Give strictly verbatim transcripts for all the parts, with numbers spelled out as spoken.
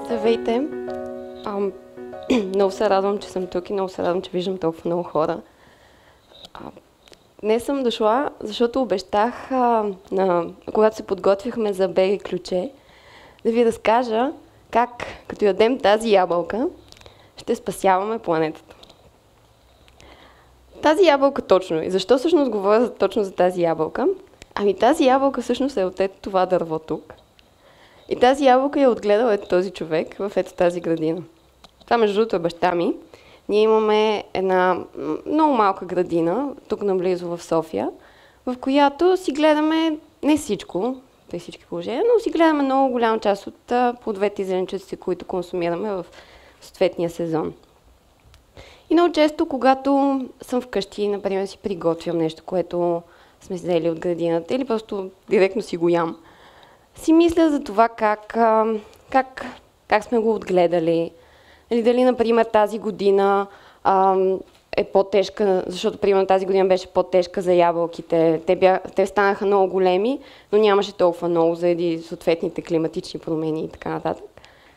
Здравейте! Ам, много се радвам, че съм тук и много се радвам, че виждам толкова много хора. А, днес съм дошла, защото обещах, а, на, когато се подготвихме за БГ Ключе, да ви разкажа как, като ядем тази ябълка, ще спасяваме планетата. Тази ябълка точно. И защо всъщност говоря точно за тази ябълка? Ами тази ябълка всъщност е от ето това дърво тук. И тази ябълка я отгледал ето този човек в ето тази градина. Това между другото е баща ми. Ние имаме една много малка градина, тук наблизо в София, в която си гледаме не всичко, при всички положения, но си гледаме много голяма част от плодовете и зеленчуците, които консумираме в съответния сезон. И много често, когато съм вкъщи, например, си приготвям нещо, което сме взели от градината или просто директно си го ям, си мисля за това как, как, как сме го отгледали. Или дали, например, тази година а, е по-тежка, защото, примерно, тази година беше по-тежка за ябълките. Те, бя, те станаха много големи, но нямаше толкова много заради съответните климатични промени и така нататък.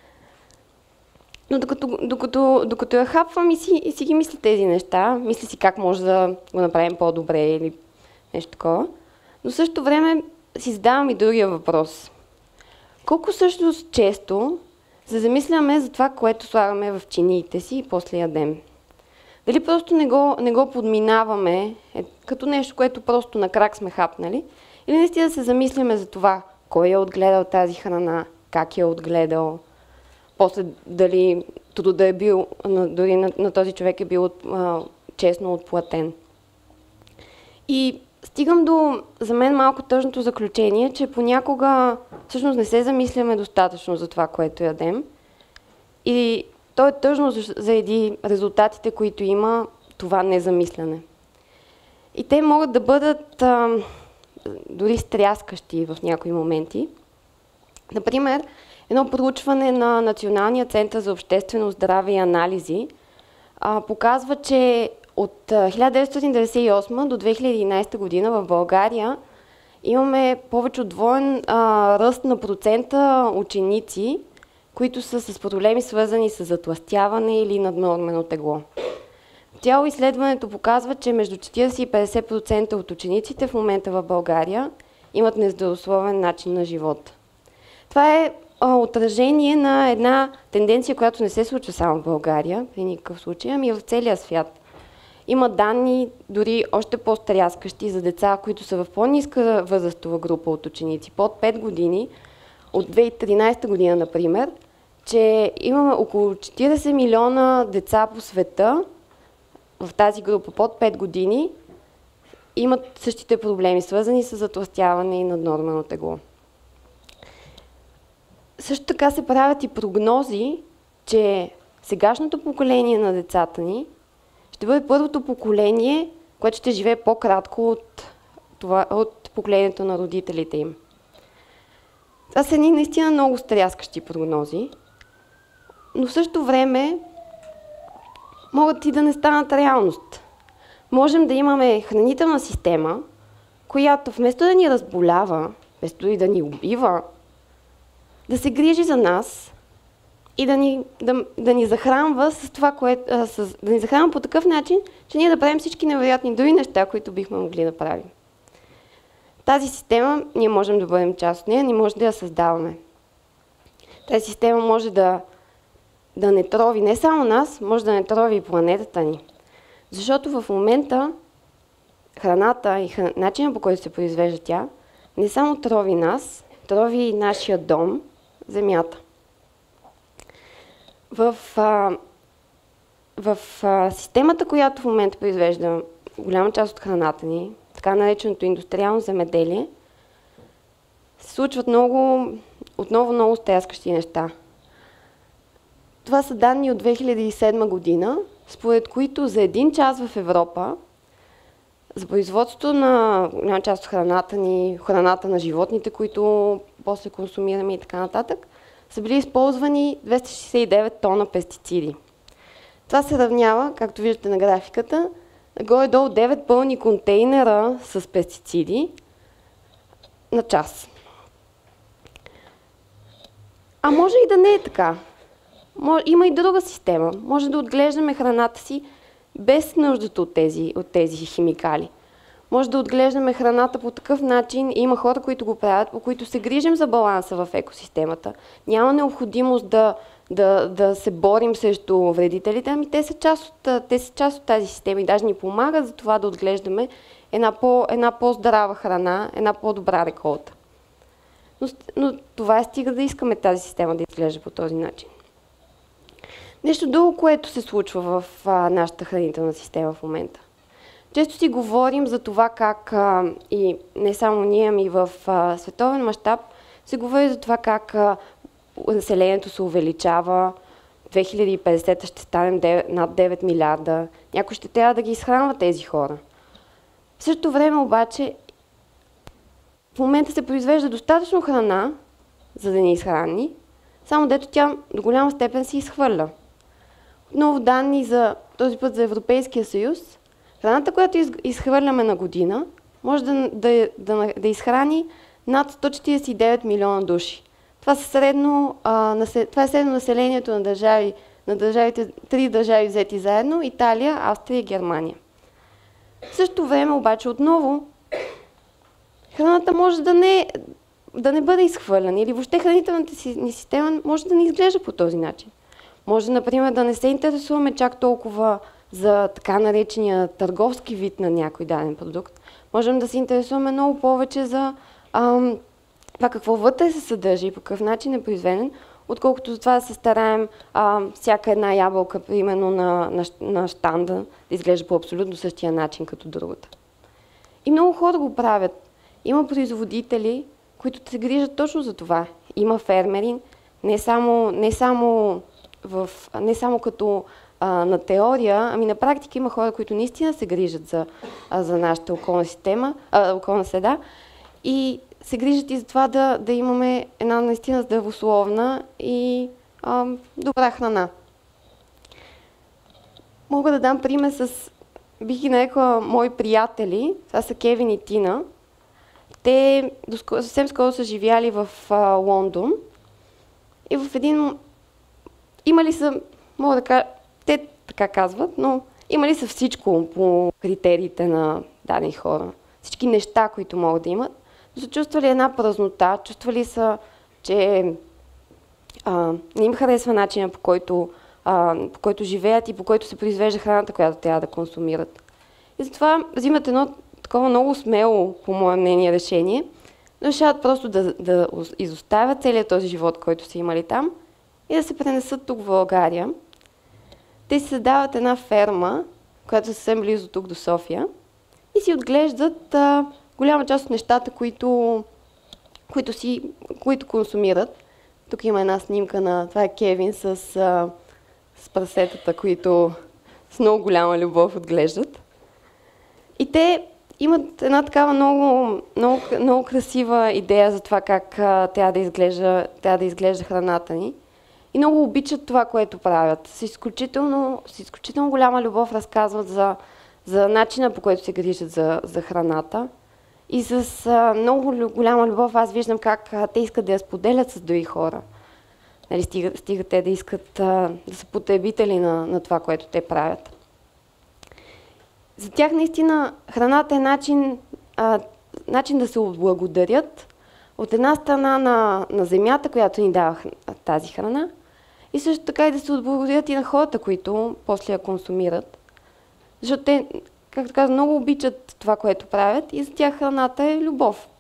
Но докато, докато, докато я хапвам и си, и си ги мисля тези неща, мисля си как може да го направим по-добре или нещо такова, но в същото време си задавам и другия въпрос. Колко всъщност често се замисляме за това, което слагаме в чиниите си и после ядем? Дали просто не го, не го подминаваме е, като нещо, което просто на крак сме хапнали? Или наистина да се замисляме за това, кой е отгледал тази храна, как е отгледал, после дали труда е бил, дори на, на този човек е бил от, а, честно отплатен. И стигам до, за мен, малко тъжното заключение, че понякога всъщност не се замисляме достатъчно за това, което ядем. И то е тъжно заради резултатите, които има това незамисляне. И те могат да бъдат а, дори стряскащи в някои моменти. Например, едно проучване на Националния център за обществено здраве и анализи а, показва, че от хиляда деветстотин деветдесет и осма до две хиляди и единадесета година в България имаме повече от двоен а, ръст на процента ученици, които са с проблеми свързани с затлъстяване или наднормено тегло. Цяло изследването показва, че между четиридесет и петдесет процента от учениците в момента в България имат нездравословен начин на живот. Това е а, отражение на една тенденция, която не се случва само в България, при никакъв случай, ами в целия свят. Има данни, дори още по-стряскащи за деца, които са в по-ниска възрастова група от ученици, под пет години, от две хиляди и тринадесета година, например, че имаме около четиридесет милиона деца по света в тази група под пет години, имат същите проблеми, свързани с затлъстяване и наднормено тегло. Също така се правят и прогнози, че сегашното поколение на децата ни ще бъде първото поколение, което ще живее по-кратко от, това, от поколението на родителите им. Това са едни наистина много стряскащи прогнози, но в същото време могат и да не станат реалност. Можем да имаме хранителна система, която вместо да ни разболява, вместо и да ни убива, да се грижи за нас и да ни, да, да ни захранва с това, което, а, с, да ни захранва по такъв начин, че ние да правим всички невероятни други неща, които бихме могли да правим. Тази система, ние можем да бъдем част от нея, ние можем да я създаваме. Тази система може да, да не трови не само нас, може да не трови и планетата ни. Защото в момента храната и хран... начинът, по който се произвежда тя, не само трови нас, трови и нашия дом, Земята. В, а, в а, системата, която в момента произвежда голяма част от храната ни, така нареченото индустриално земеделие, се случват много, отново много стряскащи неща. Това са данни от две хиляди и седма година, според които за един час в Европа за производството на голяма част от храната ни, храната на животните, които после консумираме и така нататък, са били използвани двеста шейсет и девет тона пестициди. Това се равнява, както виждате на графиката, горе-долу девет пълни контейнера с пестициди на час. А може и да не е така. Има и друга система. Може да отглеждаме храната си без нуждата от тези, от тези химикали. Може да отглеждаме храната по такъв начин, и има хора, които го правят, по които се грижим за баланса в екосистемата. Няма необходимост да, да, да се борим срещу вредителите, ами те са част от, те са част от тази система и даже ни помагат за това да отглеждаме една, по, една по-здрава храна, една по-добра реколта. Но, но това е стига да искаме тази система да изглежда по този начин. Нещо друго, което се случва в а, нашата хранителна система в момента. Често си говорим за това как, а, и не само ние, ами в а, световен мащаб, се говори за това как а, населението се увеличава. две хиляди и петдесета ще станем над девет милиарда. Някой ще трябва да ги изхранва тези хора. В същото време обаче, в момента се произвежда достатъчно храна, за да ни изхрани, само дето тя до голяма степен се изхвърля. Отново данни за този път за Европейския съюз. Храната, която изхвърляме на година, може да, да, да, да изхрани над сто четиридесет и девет милиона души. Това, са средно, а, това е средно населението на, държави, на държавите, три държави взети заедно: Италия, Австрия и Германия. В същото време обаче отново храната може да не, да не бъде изхвърляна или въобще хранителната ни система може да не изглежда по този начин. Може, например, да не се интересуваме чак толкова за така наречения търговски вид на някой даден продукт. Можем да се интересуваме много повече за ам, това какво вътре се съдържа и по какъв начин е произведен, отколкото за това да се стараем ам, всяка една ябълка, примерно на, на, на щанда, да изглежда по абсолютно същия начин като другата. И много хора го правят. Има производители, които се грижат точно за това. Има фермери, не само, не само, в, не само като а, на теория, ами на практика има хора, които наистина се грижат за, а, за нашата околна, система, а, околна среда и се грижат и за това да, да имаме една наистина здравословна и а, добра храна. Мога да дам пример с, бих ги нарекла, мои приятели, това са Кевин и Тина. Те съвсем скоро са живяли в а, Лондон и в един... Имали са, мога да кажа, те така казват, но имали са всичко по критериите на дадени хора. Всички неща, които могат да имат, но са чувствали една празнота, чувствали са, че а, не им харесва начина, по който, а, по който живеят и по който се произвежда храната, която трябва да консумират. И затова взимат едно такова много смело, по мое мнение, решение, но решават просто да, да изоставят целият този живот, който са имали там и да се пренесат тук в България. Те си създават една ферма, която е съвсем близо тук до София и си отглеждат а, голяма част от нещата, които, които, си, които консумират. Тук има една снимка на това е Кевин с, а, с прасетата, които с много голяма любов отглеждат. И те имат една такава много, много, много красива идея за това как а, трябва да изглежда, трябва да изглежда храната ни. И много обичат това, което правят. С изключително, с изключително голяма любов разказват за, за начина, по който се грижат за, за храната. И с а, много голяма любов аз виждам как а, те искат да я споделят с други хора. Нали, стига, стига те да искат а, да са потребители на, на това, което те правят. За тях наистина храната е начин, а, начин да се отблагодарят от една страна на, на земята, която ни дава тази храна, и също така и да се отблагодарят и на хората, които после я консумират. Защото те, както казвам, много обичат това, което правят и за тях храната е любов.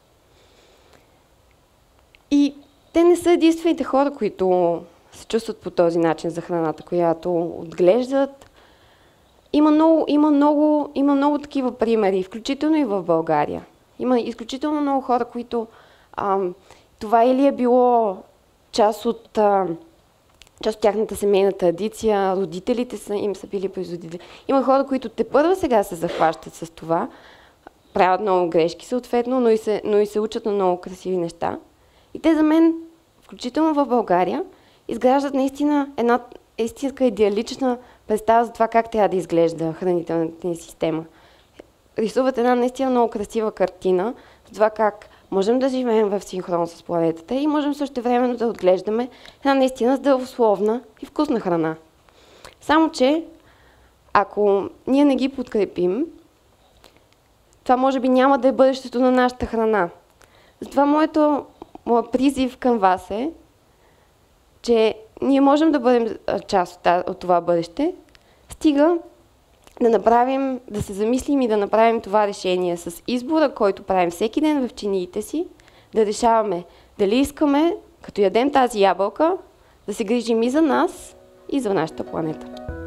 И те не са единствените хора, които се чувстват по този начин за храната, която отглеждат. Има много, има много, има много такива примери, включително и в България. Има изключително много хора, които а, това или е било част от, а, част от тяхната семейна традиция, родителите са, им са били производители. Има хора, които тепърва сега се захващат с това, правят много грешки съответно, но и се, но и се учат на много красиви неща. И те за мен, включително в България, изграждат наистина една истинска идеалична представа за това как трябва да изглежда хранителната ни система. Рисуват една наистина много красива картина за това как можем да живеем в синхрон с планетата и можем също времено да отглеждаме една наистина здравословна и вкусна храна. Само че, ако ние не ги подкрепим, това може би няма да е бъдещето на нашата храна. Затова моето, моят призив към вас е, че ние можем да бъдем част от, от това бъдеще, стига да направим, да се замислим и да направим това решение с избора, който правим всеки ден в чиниите си, да решаваме дали искаме, като ядем тази ябълка, да се грижим и за нас, и за нашата планета.